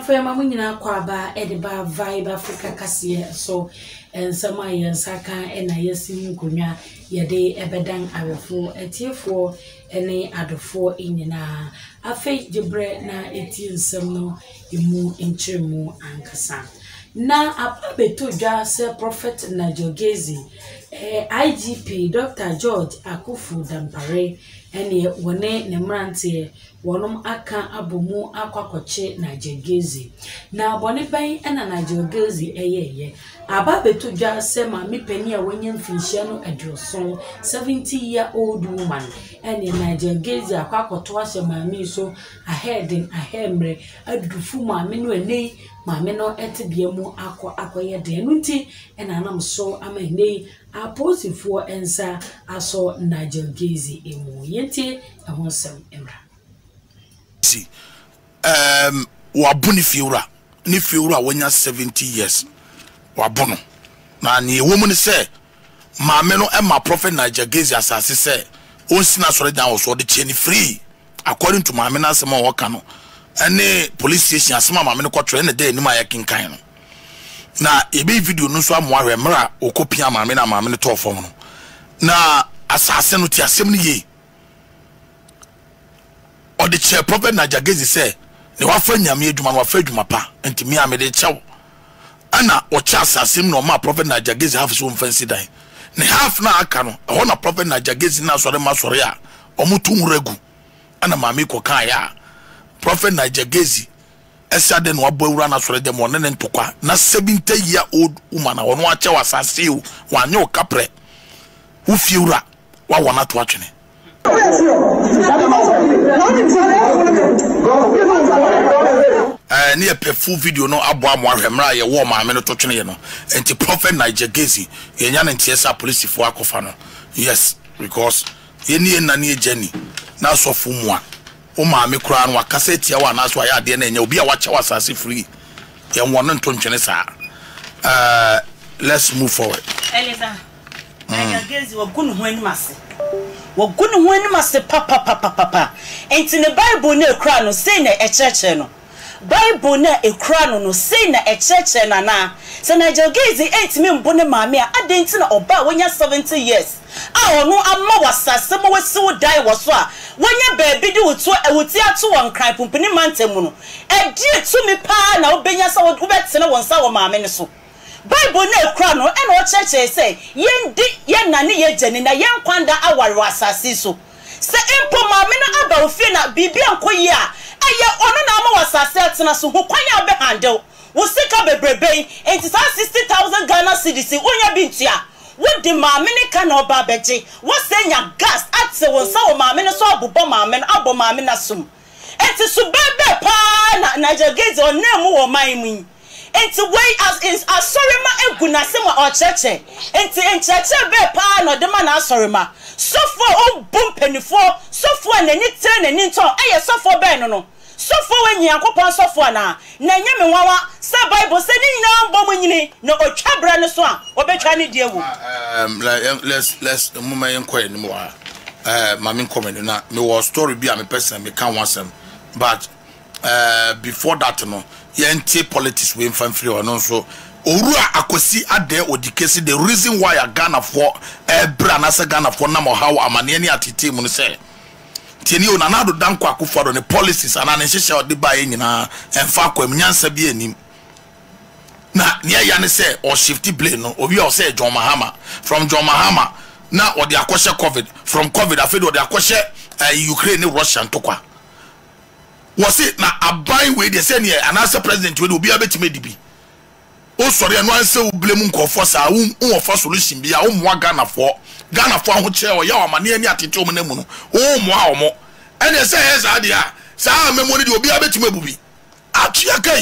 afema mu nyina kwaba ediba vibe Africa Gasie so ensama yensaka ena yesim kunwa yede ebedan awefo etiefo ene adofo inyina afei jebre na etiensem no imu enchemu ankasa na apabeto dwa se prophet Nigel Gasie IGP Dr. George Akufu Dampare ene wone ne mrante wonom aka abomu akwakoche Nigel Gasie na bone ban ena Nigel Gasie eyeye ababeto dwa se ma mepani a wonye mfinhia no adroson 70-year-old woman ene Nigel Gasie akwakoto ahye maami so ahemre adufu maami no ene maami no etebiamu akoye de nti ena anam so ama ene aposifo ensa aso Nigel Gasie emu yente ehonsem emra wabuni fiura ni fiura wanya 70 years wabono na ni woman say maame no e prophet Nigel Gasie asase say onsina sore dan so de cheni free according to maame na asema wo ka no ene police station asema maame no kwotro ene dey ni ma yakinkan no na ebe video no so amoahwe mra okopia maame na maame no to fom no na asase no ti asem ni ye or the chair prophet Nigel Gasie say ne wafa nyame adwuma no wafa adwuma pa enti mi amede chew ana o cha asasem no ma prophet Nigel Gasie half so fancy dan ne half na aka no ho na prophet Nigel Gasie na sore ma sore a omutu nregu ana maame ko kan ya prophet Nigel Gasie esa de no abawura na sore de mo ne ntokwa na 70-year-old woman na wono ache wasase o wanye o kapre wo fiura wa wona to atwene near per full video no abo amwahwemra ye wo maame no to twene ye no enti prophet Nigel Gasie ye nya ntiesa police fo akofa no yes because ye ni na ne journey na sofu mu a o maame kura no akasa tia wa na so aya de na nya obi a wache wasase free ye won nto ntwene sa let's move forward. Eliza Nigel Gasie wagunu ho animase wagunu ho animase papa enti ne Bible na ekura no say na echeche no Bible na ekura no say na echeche na se Nigel Gasie entimi mbone maame a adenti na oba wonya 70 years a ono amma wasase mo wasi wo dai wo so a wonya baabi di woto ewuti ato won kran pumpini mantemu no edi tumi pa na obenya sa wo betene won sa wo maame ne so Bible na ekura no e na o cheche say yendi yenane yejani na yenkwanda aware wasase so se empo maame na aba ofie na bibia nkoyi a aye ono na ama wasase atena so ho kwanya be handle wo sika bebrebe enti 60,000 Ghana cedis wonya bintua wo de maame ne ka na oba beje wo senya gas atse won sa wo maame ne so abobo maame na abo maame na sum enti so bebe pa na Nigel Gasie onemu wo man mu enti way as is asorema egunasema o cheche enti encheche be pa na de ma na asorema sofo o bumpenifo sofo anani tre nani nton eye sofo be no sofo wanyi akopon sofo na nyame wawa sa Bible se ni nyina mbom nyini na otwa bra ne so a obetwa ne die wu let's mama yenko ni mo mama comment na me was story bi a me person me kan wasem but before that no yenti politics we fan free or so owura akosi ade odikesi the reason why Ghana for bra na se Ghana for na mo how amane ni atete mu no say tieni o na do danko akufo do ne policies ana ne hyehyɛ ode ba ye nyina emfa kwam nyansa bi anim na ne ya ne say or shifty blame no obi o say John Mahama from John Mahama na ode akɔhye covid from covid afedo ode akɔhye Ukraine ne Russia ntokwa was it na aban we dey say ne anasa president we obi abetime dibi o sori eno anse o blame nkofo sa wo for solution bia o mo Ghana for aho che o ya o mane ani atete o na mu no o mo a o mo ene say yes adia sa memori de obi abetime bubi atua kai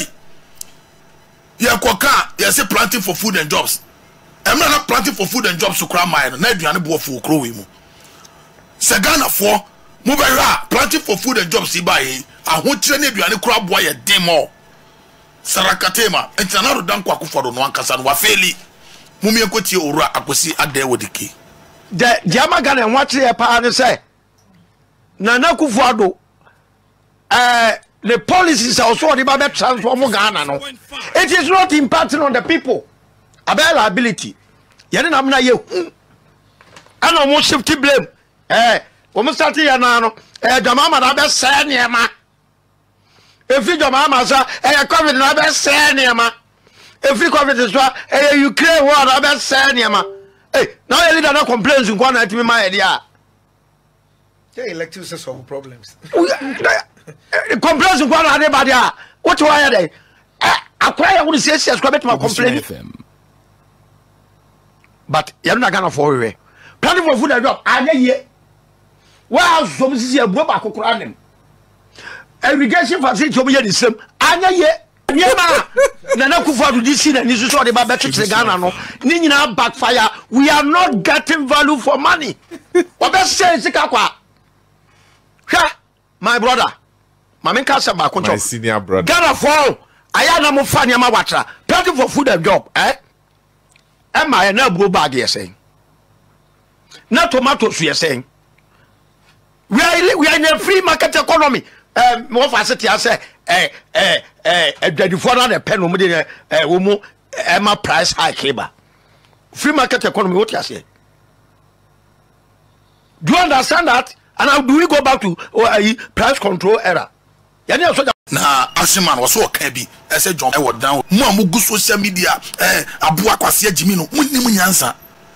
ye koka ye say planting for food and jobs emna na planting for food and jobs so kra mine na aduane bo fo okro we mu se Ghana for mo be ra planting for food and jobs ibaye aho kire na aduane kra bo ye demo sarakatema entanaro danko akuforo no ankasa no wafeli mumie kotie owura akosi ade wodike de jama Ghana nwache ye pa ne se na kufuado the policies are also about transform Ghana. No, it is not impacting on the people. About liability. Yet I'm not you. I don't want shift blame. Woman started Yanano. The mama never said near ma. If you your mama say, COVID never said near ma. If you COVID is what, Ukraine war never said near ma. Hey, now you leader no complaints in one at me my idea. They elected to solve problems. Complaints in one anybody. What why they? I would say she has to my complaint. But you're not gonna fall away. Planning for food and job, I ye. Well, some is a book back of irrigation facility over here the same. I ye. Nana Kufa to this scene and this is what about better to Ghana. No, Nina backfire. We are not getting value for money. What best says the Kakwa? My brother, my senior brother. Ghana fall. I am no funny, my watcher. Planning for food and job, eh? Am I now go bag you're saying? Not tomatoes, we are saying. We are in a free market economy. More facility, I say, the pen Emma price high cable. Free market economy, what you say? Do you understand that? And how do we go back to price control era? Na Ashiman was so kabi. I said John I was down. Mamu go social media abua kwase agimi no munni munyansa.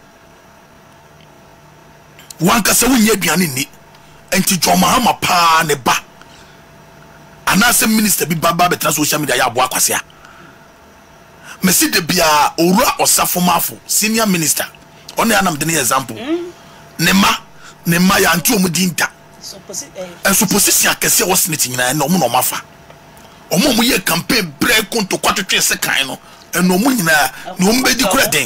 Wanka se wunye aduane ni. Enti John Mahama pa ne ba. Anase minister bi baba betra social media ya abua kwase a. Mesi de bia owura osafomafo senior minister. Oni anam de example. Ne ma ya nti omudinta. So position akese was knitting na no mo mafa. Omo ye campaign break konto kwatotwe sekan no eno mu nyina no mbedi kura den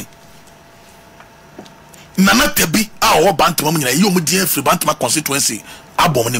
nana tabi a wo bantama mu nyina ye omu die free bantama constituency abomonim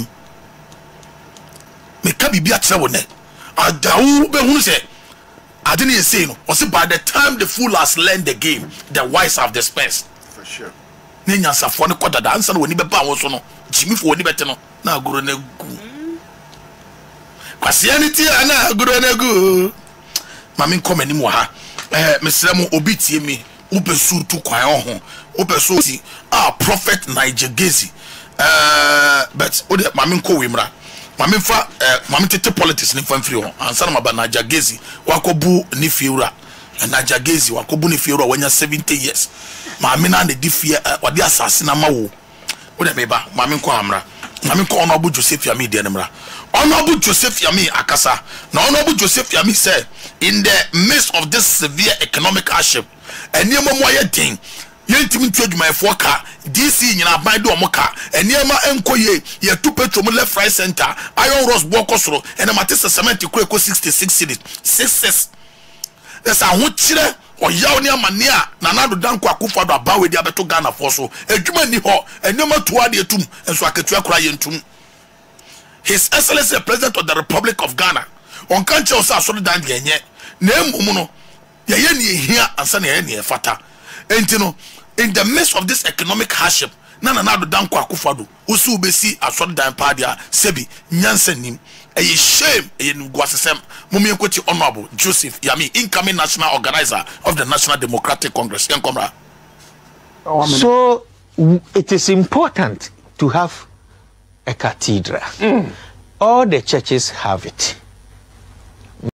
me ka bibia kire wo ne adawu be hunu se ade ne say no o say by the time the fool has learned the game the wise have dispersed For sure. ne nyansafo ne kodada ansa no woni be ba wo so no jimifo woni bete no na agoro na gu Christianity ana agoro na gu mami nkom anim wa ha mesra mu obi tie mi ubesu tu kwan ho ubesu ti prophet Nigel Gasie but odi mami nko wimra mami fa mami tete politics ni fa mfiri ho ansa na maba Nigel Gasie wakobu ni fiura Nigel Gasie wakobu ni fiura wanya 70 years mami na de fie odi asase na mawo odi meba mami nko amra mami nko Honorable Joseph Yami de nemra Honorable Joseph Yami akasa na Honorable Joseph Yami say in the midst of this severe economic hardship eniema mo ayedin yentimi ntwadwumayefo ka DC nyina ban de omoka eniema enkoye ye tu petrol left right center iron rods bokosoro enematese cement kureko 66 cities 66 esa ho kire oyaw ne amane a nanado danko akufado abawe di abeto Ghana for so adwuma ni ho eniema tuwa de etum enso aketua kura yentum His Excellency the President of the Republic of Ghana on can't tell us so dan yenye na emumu no ye ni ehia ansa na ye ni efata entino in the midst of this economic hardship nanado danko akufado usu besi asod Dampare a sebi nyansanim eye shame eye ngwasesem mumie kwoti Honorable Joseph Yami incoming national organizer of the National Democratic Congress enkomra. So it is important to have a cathedral. All the churches have it.